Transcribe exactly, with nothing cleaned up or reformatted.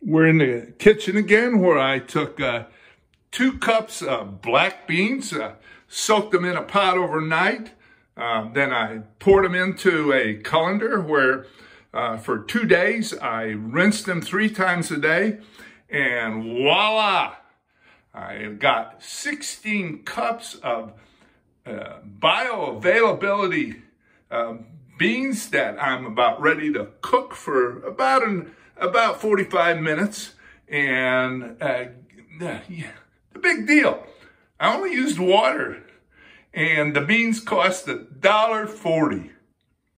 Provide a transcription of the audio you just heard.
We're in the kitchen again, where I took uh, two cups of black beans, uh, soaked them in a pot overnight. Uh, then I poured them into a colander where uh, for two days I rinsed them three times a day, and voila! I got sixteen cups of uh, bioavailability uh, beans that I'm about ready to cook for about an about forty-five minutes. And uh, yeah, the big deal, I only used water, and the beans cost a dollar forty.